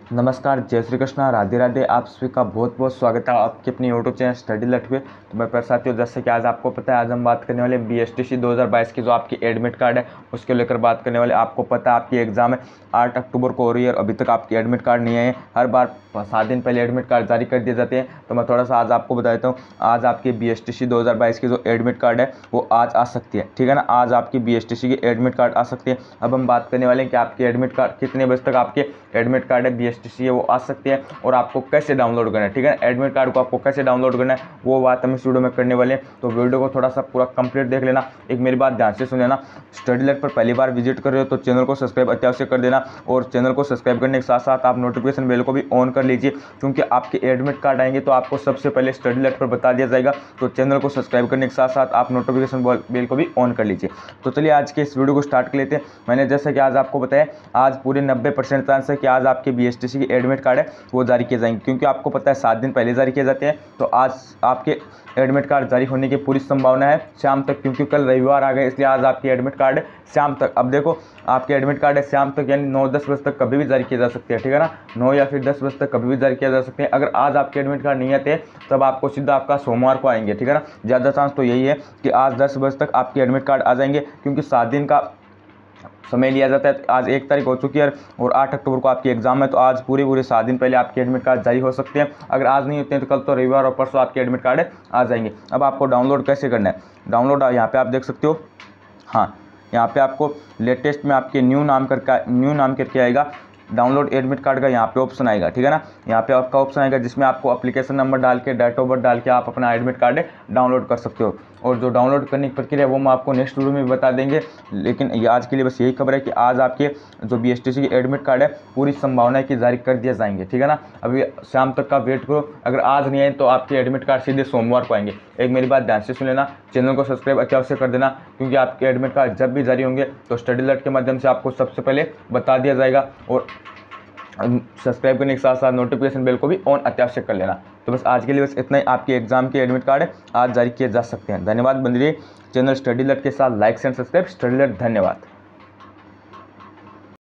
नमस्कार, जय श्री कृष्णा, राधे राधे। आप सभी का बहुत बहुत स्वागत है आपके अपनी यूट्यूब चैनल स्टडी लट पे। तो मैं प्यारे साथियों, जैसे कि आज आपको पता है, आज हम बात करने वाले BSTC 2022 की जो आपकी एडमिट कार्ड है उसके लेकर बात करने वाले। आपको पता है आपकी एग्ज़ाम है 8 अक्टूबर को हो रही है और अभी तक आपकी एडमिट कार्ड नहीं है। हर बार 7 दिन पहले एडमिट कार्ड जारी कर दिए जाते हैं। तो मैं थोड़ा सा आज आपको बता देता हूँ, आज आपकी BSTC 2022 की जो एडमिट कार्ड है वो आज आ सकती है, ठीक है ना। आज आपकी BSTC की एडमिट कार्ड आ सकती है। अब हम बात करने वाले हैं कि आपकी एडमिट कार्ड कितने बजे तक आपके एडमिट कार्ड है BSTC है वो आ सकती है और आपको कैसे डाउनलोड करना है, ठीक है। एडमिट कार्ड को आपको कैसे डाउनलोड करना है वो बात हम इस वीडियो में करने वाले हैं। तो वीडियो को थोड़ा सा पूरा कंप्लीट देख लेना। एक मेरी बात ध्यान से सुन लेना, स्टडी लट पर पहली बार विजिट कर रहे हो तो चैनल को सब्सक्राइब अत्यावश्य कर देना और चैनल को सब्सक्राइब करने के साथ साथ आप नोटिफिकेशन बेल को भी ऑन कर लीजिए, क्योंकि आपके एडमिट कार्ड आएंगे तो आपको सबसे पहले स्टडी लट पर बता दिया जाएगा। तो चैनल को सब्सक्राइब करने के साथ साथ आप नोटिफिकेशन बेल को भी ऑन कर लीजिए। तो चलिए आज के इस वीडियो को स्टार्ट कर लेते हैं। मैंने जैसा कि आज आपको बताया, आज पूरे 90% चांस है कि आज आपके BSTC की एडमिट कार्ड है वो जारी किए जाएंगे, क्योंकि आपको पता है 7 दिन पहले जारी किए जाते हैं। तो आज आपके एडमिट कार्ड जारी होने की पूरी संभावना है शाम तक, क्योंकि कल रविवार आ गए, इसलिए आज आपकी एडमिट कार्ड है शाम तक। अब देखो, आपके एडमिट कार्ड है शाम तक, यानी 9-10 बजे तक कभी भी जारी किया जा सकते हैं, ठीक है ना। 9 या फिर 10 बजे तक कभी भी जारी किया जा सकते हैं। अगर आज आपके एडमिट कार्ड नहीं आते तब आपको सीधा आपका सोमवार को आएंगे, ठीक है ना। ज़्यादा चांस तो यही है कि आज 10 बजे तक आपके एडमिट कार्ड आ जाएंगे, क्योंकि 7 दिन का समय लिया जाता है। आज 1 तारीख हो चुकी है और 8 अक्टूबर को आपकी एग्जाम है, तो आज पूरे 7 दिन पहले आपके एडमिट कार्ड जारी हो सकते हैं। अगर आज नहीं होते हैं तो कल तो रविवार और परसों आपके एडमिट कार्ड आ जाएंगे। अब आपको डाउनलोड कैसे करना है, डाउनलोड यहाँ पे आप देख सकते हो। हाँ, यहाँ पे आपको लेटेस्ट में आपके न्यू नाम करके आएगा, डाउनलोड एडमिट कार्ड का यहाँ पे ऑप्शन आएगा, ठीक है ना। यहाँ पे आपका ऑप्शन आएगा जिसमें आपको एप्लीकेशन नंबर डाल के, डेट ऑफ बर्थ डाल के आप अपना एडमिट कार्ड डाउनलोड कर सकते हो। और जो डाउनलोड करने की प्रक्रिया है वो मैं आपको नेक्स्ट वीडियो में बता देंगे। लेकिन ये आज के लिए बस यही खबर है कि आज आपके जो BSTC की एडमिट कार्ड है पूरी संभावना है कि जारी कर दिए जाएंगे, ठीक है ना। अभी शाम तक का वेट करो, अगर आज नहीं आए तो आपके एडमिट कार्ड सीधे सोमवार को आएंगे। एक मेरी बात ध्यान से सुन लेना, चैनल को सब्सक्राइब अत्यावश्य कर देना, क्योंकि आपके एडमिट कार्ड जब भी जारी होंगे तो स्टडी अलर्ट के माध्यम से आपको सबसे पहले बता दिया जाएगा। और सब्सक्राइब करने के साथ साथ नोटिफिकेशन बेल को भी ऑन अत्यावश्यक कर लेना। तो बस आज के लिए बस इतना ही। आपके एग्जाम के एडमिट कार्ड आज जारी किए जा सकते हैं। धन्यवाद। बंदिए चैनल स्टडी अलर्ट के साथ like and subscribe study alert. धन्यवाद।